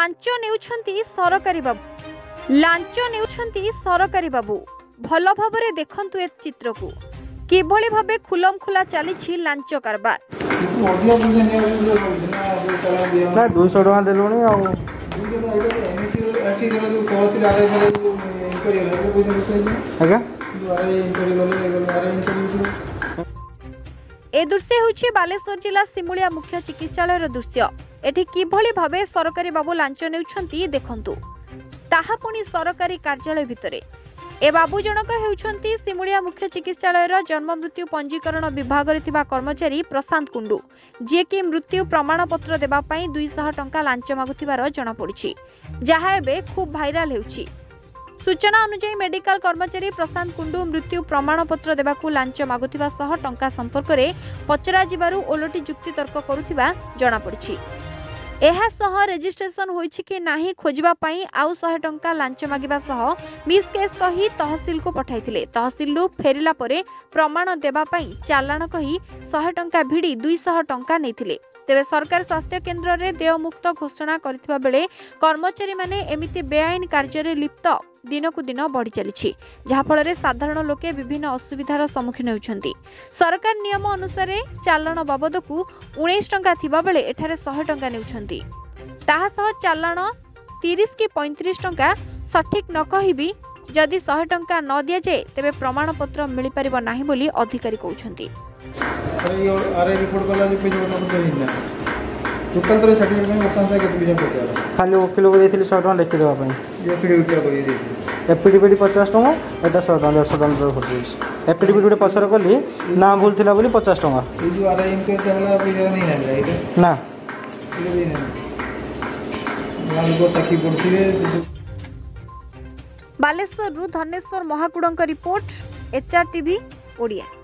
Launch नेउछंती सरकारी बाबू launch नेउछंती सरकारी बाबू भल भाबरे देखंतु ए चित्र को किभଳି भाबे खुलम खुला चली लांच कारबार ना 200 टका देलुनी आ ए दृश्य होछि बालेश्वर जिला सिमुलिया मुख्य चिकित्सालय दृश्य। एठी किभଳି भाबे सरकारी बाबू लांच नेउछंती देखंतु ताहा पुनी सरकारी कार्यालय भितरे। ए बाबू जनक हेउछंती सिमुलिया मुख्य चिकित्सालय जन्म मृत्यु पंजीकरण विभाग रे थिबा कर्मचारी प्रशांत कुंडू जे कि मृत्यु प्रमाण पत्र देबा पई 200 टंका लांच मागुथिबार जणा पड़िछि जहा एबे खूब भाइराल हेउछि। सूचना अनुसार मेडिकल कर्मचारी प्रशांत कुंडू मृत्यु प्रमाण पत्र देबाकू लांच मागुथिबा सह टंका संपर्क रे पचरा जिबारु ओलटी जुक्ति तर्क करुथिबा जणा पड़िछि। एहा सह रजिस्ट्रेशन होइछि कि नाही खोजिबा पई आउ 100 टंका लांच मागिबा सह मिस केस कही तहसील को पठाइथिले। तहसील रु फेरिला परे प्रमाण देबा पई चालान कही 100 टंका भिडी 200 टंका नेथिले। तेबे सरकार स्वास्थ्य केन्द्र रे देयमुक्त घोषणा करथिबा बेले कर्मचारी माने एमिति बेआईन कार्य रे लिप्त दिनकु दिन बढ़ी चली जहा फल साधारण लोके विभिन्न असुविधार सम्मुखीन होउछंती। सरकार नियम अनुसार चालान बाबद को 19 टंका थिबा बेले एठारे 100 टंका नेउछंती। ताहा सह चालान 30 कि 35 टंका सठिक न कहिबी जदि 100 टंका न दिया जाए तेबे प्रमाण पत्र मिली परिबो नाही बोली अधिकारी कहउछंती। अरे रिपोर्ट कला जे पेज बना तो हिना टोटल तो सर्टिफिकेट में वर्षन से केते बिजन पड़ता खाली वकील को देथिली 100 टका लिखि देबा पई एफिडेविट करी देथिली। एफिडेविट 50 टका एटा 100 टका 100 टका कर देछि। एफिडेविट गुटे पछर कली ना भूल थिला बोली 50 टका ए जो आर इनके होला पेज नहीं ना एटा ना ये नहीं ना को साखी पड़थिबे। बालेश्वर रु धनेश्वर महाकुडंक रिपोर्ट एचआर टीवी ओडिया।